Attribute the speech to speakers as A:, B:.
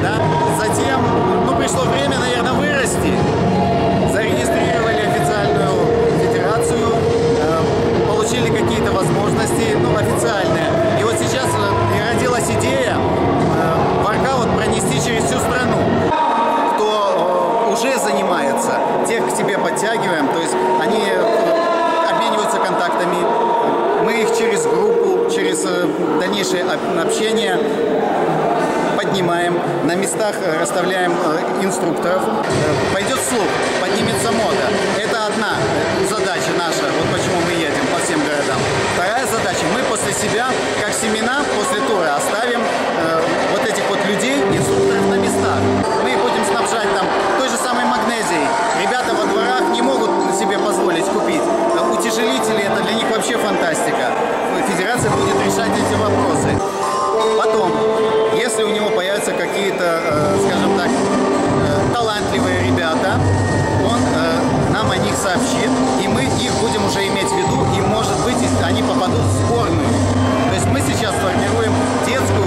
A: да? Затем, ну, пришло время, наверное, вырасти. Зарегистрировали официальную федерацию, получили какие-то возможности, ну, официальные. И вот сейчас и родилась идея воркаут пронести через всю страну. Кто уже занимается, тех к себе подтягиваем, то есть они обмениваются контактами, мы их через группу, через дальнейшее общение поднимаем, на местах расставляем инструкторов. Пойдет слух, поднимется мода. Это одна задача наша, вот почему мы едем по всем городам. Вторая задача, мы после себя, как семена, после тура оставим вот этих вот людей, инструкторов на местах. Мы их будем снабжать там той же самой магнезией. Ребята во дворах не могут себе позволить купить. Утяжелители, это для них вообще фантастика. Федерация будет решать эти вопросы. Потом, если у него появятся какие-то, скажем так, талантливые ребята, он нам о них сообщит, и мы их будем уже иметь в виду, и, может быть, они попадут в сборную. То есть мы сейчас формируем детскую